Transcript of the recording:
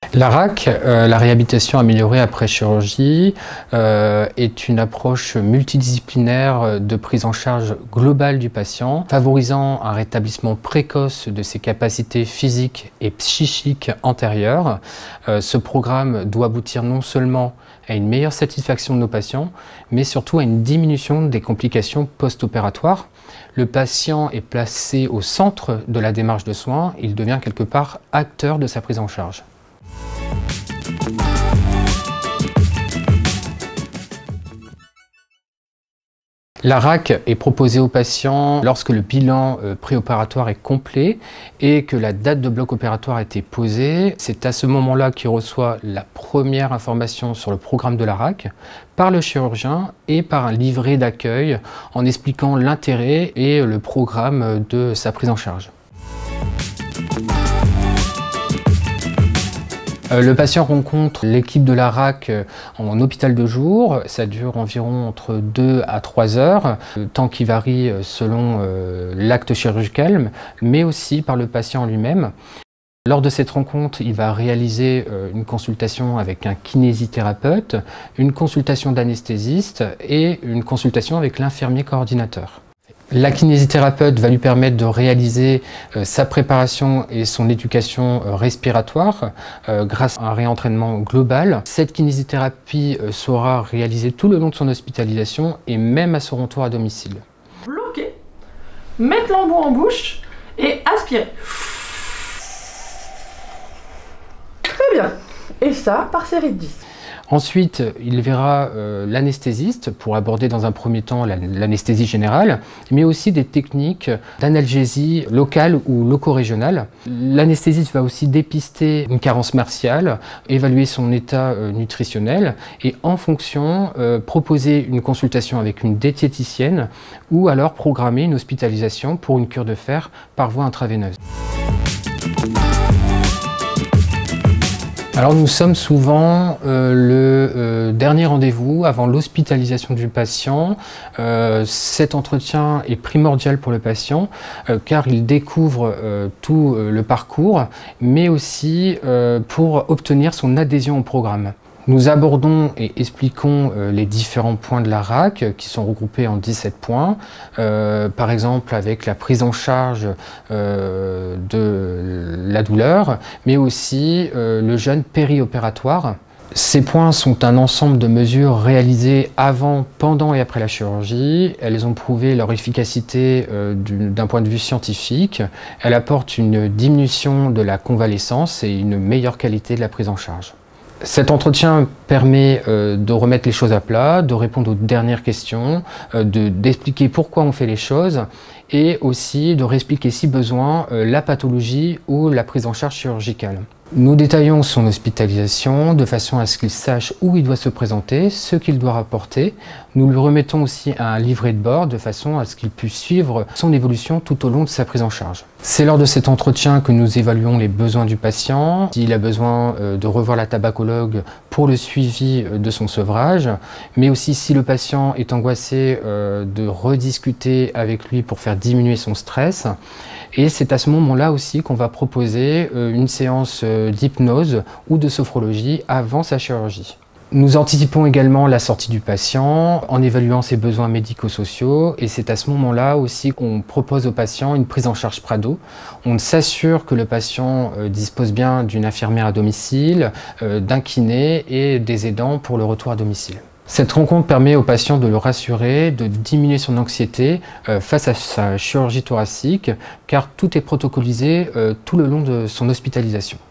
La RAC, la réhabilitation améliorée après chirurgie, est une approche multidisciplinaire de prise en charge globale du patient, favorisant un rétablissement précoce de ses capacités physiques et psychiques antérieures. Ce programme doit aboutir non seulement à une meilleure satisfaction de nos patients, mais surtout à une diminution des complications post-opératoires. Le patient est placé au centre de la démarche de soins, il devient quelque part acteur de sa prise en charge. La RAC est proposée aux patients lorsque le bilan préopératoire est complet et que la date de bloc opératoire a été posée. C'est à ce moment-là qu'il reçoit la première information sur le programme de la RAC par le chirurgien et par un livret d'accueil en expliquant l'intérêt et le programme de sa prise en charge. Le patient rencontre l'équipe de la RAC en hôpital de jour. Ça dure environ entre 2 à 3 heures, temps qui varie selon l'acte chirurgical, mais aussi par le patient lui-même. Lors de cette rencontre, il va réaliser une consultation avec un kinésithérapeute, une consultation d'anesthésiste et une consultation avec l'infirmier coordinateur. La kinésithérapeute va lui permettre de réaliser sa préparation et son éducation respiratoire grâce à un réentraînement global. Cette kinésithérapie sera réalisée tout le long de son hospitalisation et même à son retour à domicile. Bloquer, mettre l'embout en bouche et aspirer. Très bien. Et ça par série de 10. Ensuite, il verra l'anesthésiste pour aborder dans un premier temps l'anesthésie générale, mais aussi des techniques d'analgésie locale ou loco-régionale. L'anesthésiste va aussi dépister une carence martiale, évaluer son état nutritionnel et en fonction proposer une consultation avec une diététicienne ou alors programmer une hospitalisation pour une cure de fer par voie intraveineuse. Alors nous sommes souvent le dernier rendez-vous avant l'hospitalisation du patient. Cet entretien est primordial pour le patient car il découvre tout le parcours, mais aussi pour obtenir son adhésion au programme. Nous abordons et expliquons les différents points de la RAC qui sont regroupés en 17 points, par exemple avec la prise en charge de la douleur, mais aussi le jeûne périopératoire. Ces points sont un ensemble de mesures réalisées avant, pendant et après la chirurgie. Elles ont prouvé leur efficacité d'un point de vue scientifique. Elles apportent une diminution de la convalescence et une meilleure qualité de la prise en charge. Cet entretien permet de remettre les choses à plat, de répondre aux dernières questions, d'expliquer pourquoi on fait les choses et aussi de réexpliquer si besoin la pathologie ou la prise en charge chirurgicale. Nous détaillons son hospitalisation de façon à ce qu'il sache où il doit se présenter, ce qu'il doit rapporter. Nous lui remettons aussi un livret de bord de façon à ce qu'il puisse suivre son évolution tout au long de sa prise en charge. C'est lors de cet entretien que nous évaluons les besoins du patient, s'il a besoin de revoir la tabacologue pour le suivi de son sevrage, mais aussi si le patient est angoissé de rediscuter avec lui pour faire diminuer son stress. Et c'est à ce moment-là aussi qu'on va proposer une séance d'hypnose ou de sophrologie avant sa chirurgie. Nous anticipons également la sortie du patient en évaluant ses besoins médico-sociaux et c'est à ce moment-là aussi qu'on propose au patient une prise en charge Prado. On s'assure que le patient dispose bien d'une infirmière à domicile, d'un kiné et des aidants pour le retour à domicile. Cette rencontre permet au patient de le rassurer, de diminuer son anxiété face à sa chirurgie thoracique car tout est protocolisé tout le long de son hospitalisation.